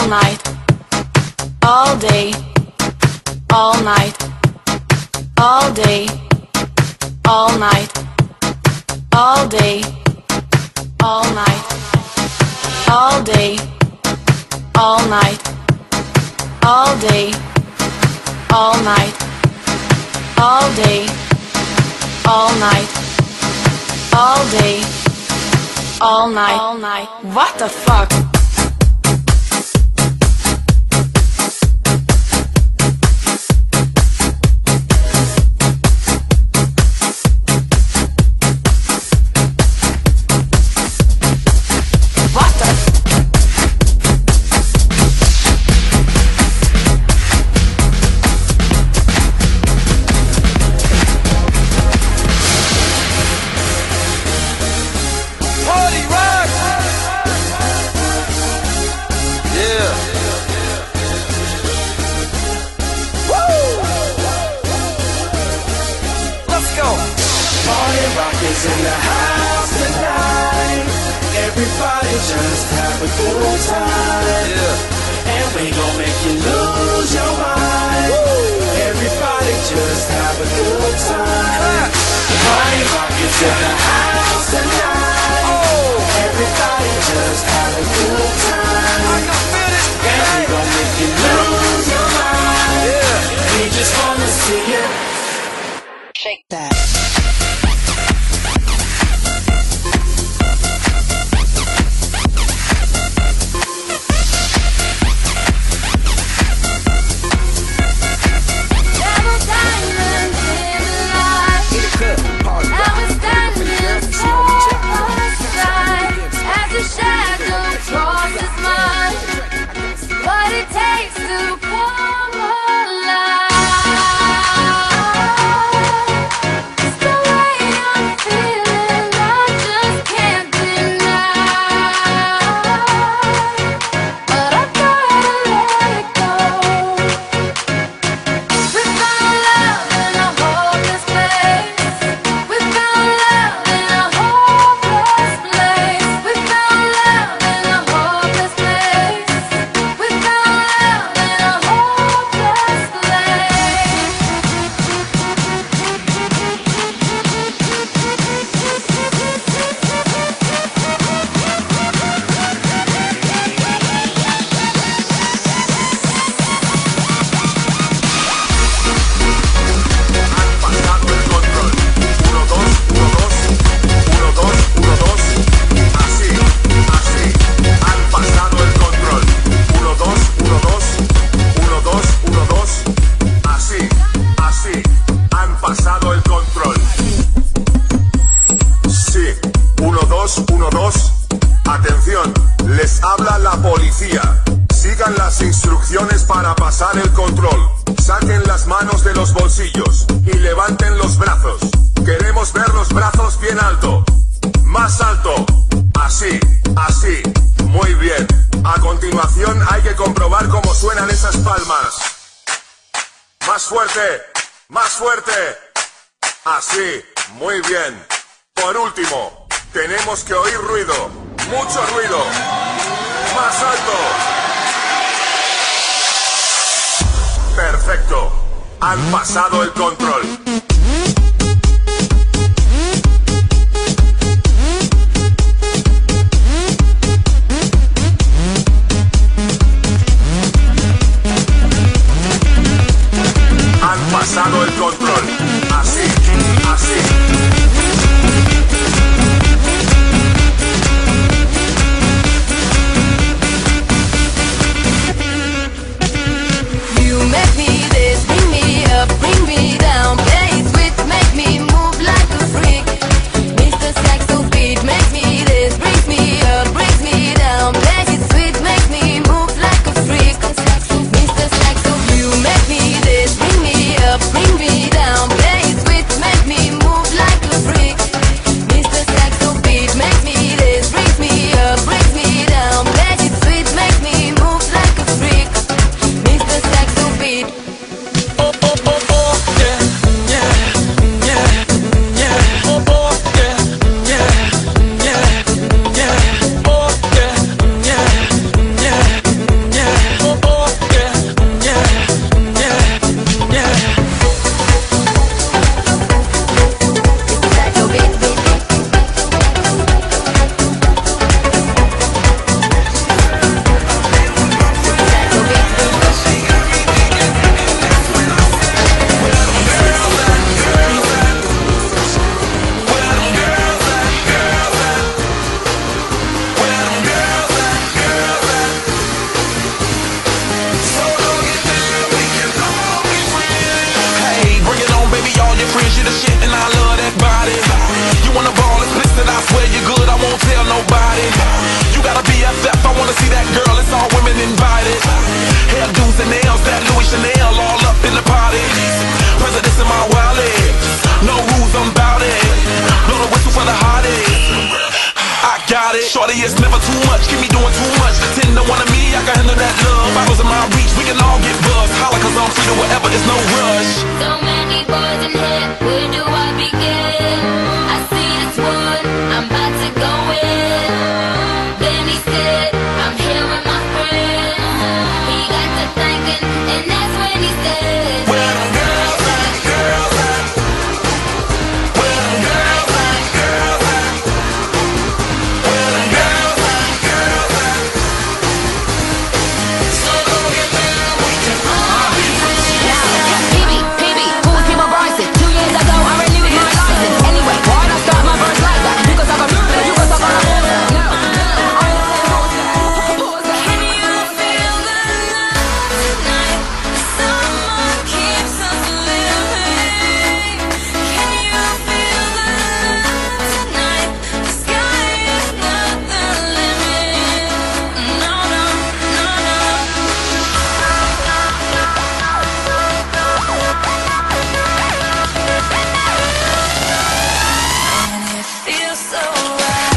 night, all day, all night, all day, all night, all day, all night, all day, all night, all day, all night, all day, all night, all day, all night, all night. What the fuck? Is in the house tonight. Everybody just have a good time. And we gon' make you lose your mind. Everybody just have a good time. Party rock is in the house tonight. Everybody just have a good time. And we gon' make you lose your mind. We just wanna see you shake that. Atención, les habla la policía. Sigan las instrucciones para pasar el control. Saquen las manos de los bolsillos y levanten los brazos. Queremos ver los brazos bien alto. Más alto. Así, así. Muy bien. A continuación hay que comprobar cómo suenan esas palmas. Más fuerte. Más fuerte. Así. Muy bien. Por último, tenemos que oír ruido. Mucho ruido. Más alto. Perfecto. Han pasado el control. Han pasado el control. Así, así. Make me this, bring me up, bring me down, baby. the shit and I love that body. You wanna ball, it's blitzed, I swear you're good, I won't tell nobody. You gotta be BFF, I wanna see that girl, it's all women invited. Hairdos and nails, that Louis Chanel, all up in the party. Presidents in my wallet, no rules, I'm bout it. Blow the whistle for the hotties. I got it. Shorty, it's never too much. Keep me doing too much. 10 to 1 of me, I can handle that love. Bottles in my reach, we can all get buzzed. Holla, cause I'm free to whatever, there's no rush. So many boys in here, where do I begin? I see this one, I'm about to go in. Then he said, I'm here with my friend. He got to thinking, and that's when he said, Where them girls at, girls at? Where them girls at, girls at? Where them girls at, girls at? So go get down, we can all be PB, who was People Bryson? 2 years ago, I renewed my license. Anyway, why not start my verse like that? You can talk about music, you can talk about music. No, can you feel the love tonight? The summer keeps us living. Can you feel the love tonight? The sky is not the limit. No, no, no, no. And it feels so right.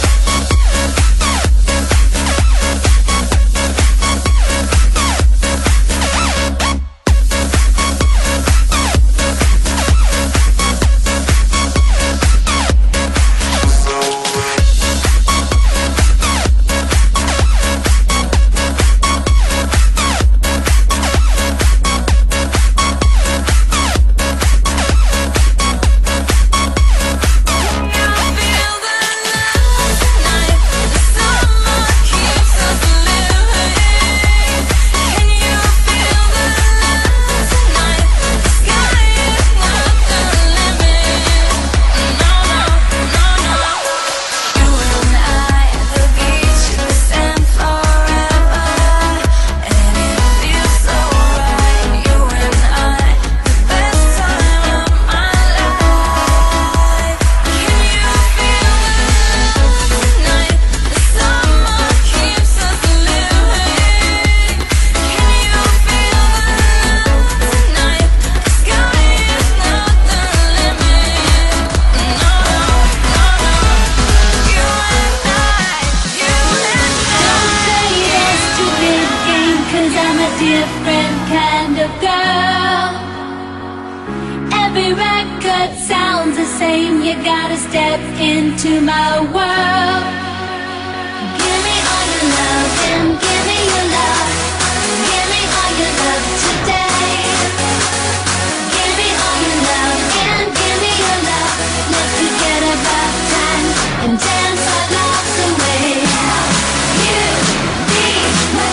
Different kind of girl. Every record sounds the same. You gotta step into my world. Give me all your love and give me your love. Give me all your love today. Give me all your love and give me your love. Let's forget about time and dance our lives away. You be my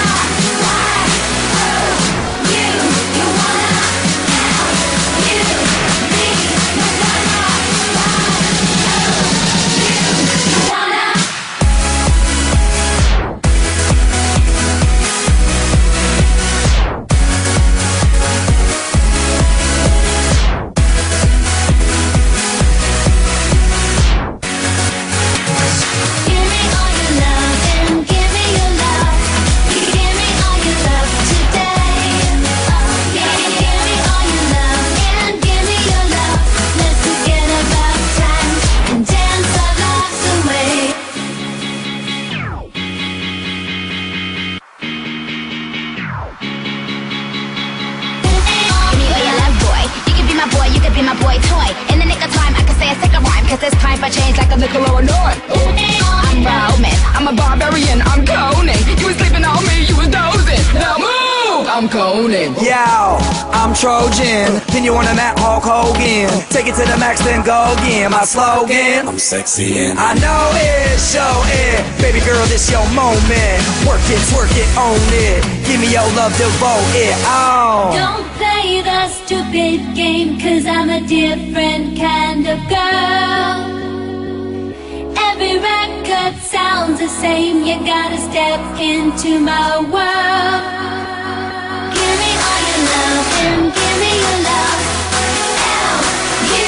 It's time for change like a Nickelodeon. I'm Roman, I'm a barbarian, I'm Conan. You was sleeping on me, you was dozing. Now move! I'm Conan. Yo, I'm Trojan. Then you want a Matt Hulk Hogan. Take it to the max, then go again. My slogan, I'm sexy and I know it, show it. Baby girl, this your moment. Work it, own it. Give me your love, devote it. Oh. Don't play the stupid game, cause I'm a different kind of girl. Every record sounds the same. You gotta step into my world. Give me all your love and give me your love. L-U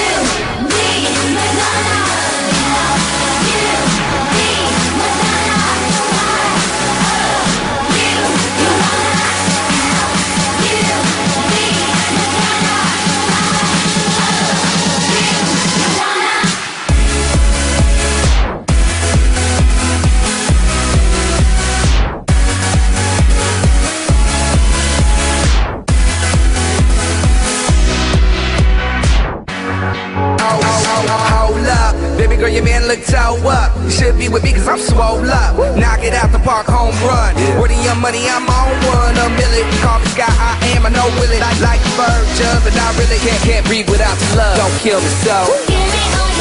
know up. You should be with me cause I'm swole up. Knock it out the park, home run. Word of your money, I'm on one. A million, call me Sky, I am, I know will it. Like a bird, but I really can't breathe without the love. Don't kill me so. Give me all